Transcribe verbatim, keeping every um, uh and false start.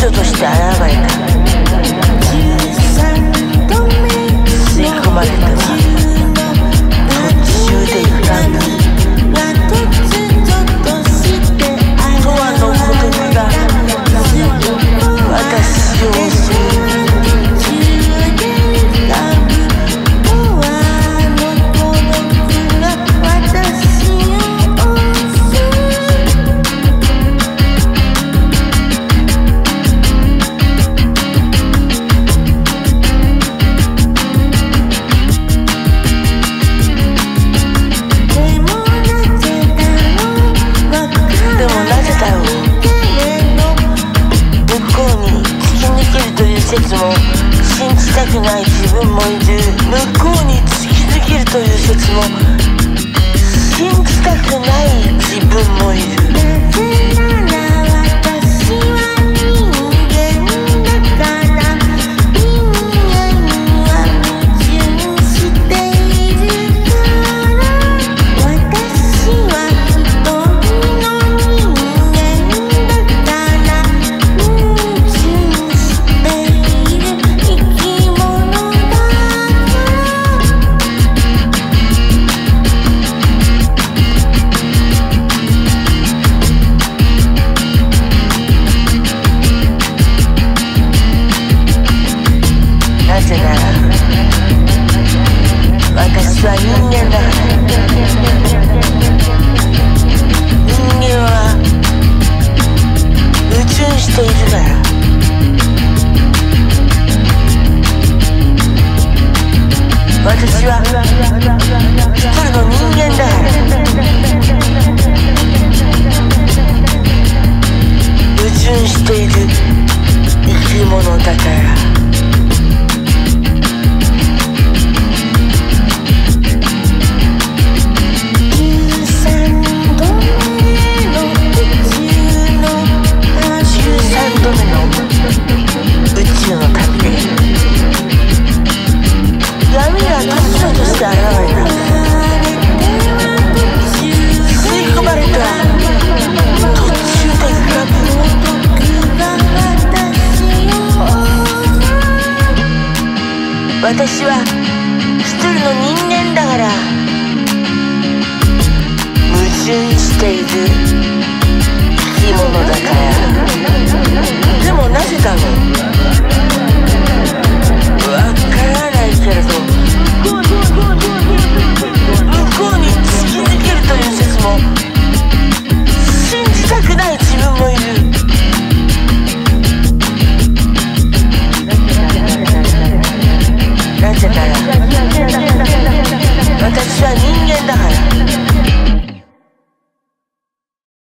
女として現れた。吸い込まれては途中で浮かんだ。とわの孤独が私を襲う。説も信じたくない自分もいる。向こうに突き抜けるという説も信じたくない自分もいる。私は人間だから。人間は矛盾しているから。私は一人の人間だから。矛盾している生き物だから。宇宙の旅で闇が突如として現れた。吸い込まれた途中で浮かぶ。私は一人の人間だから。矛盾している生き物だから。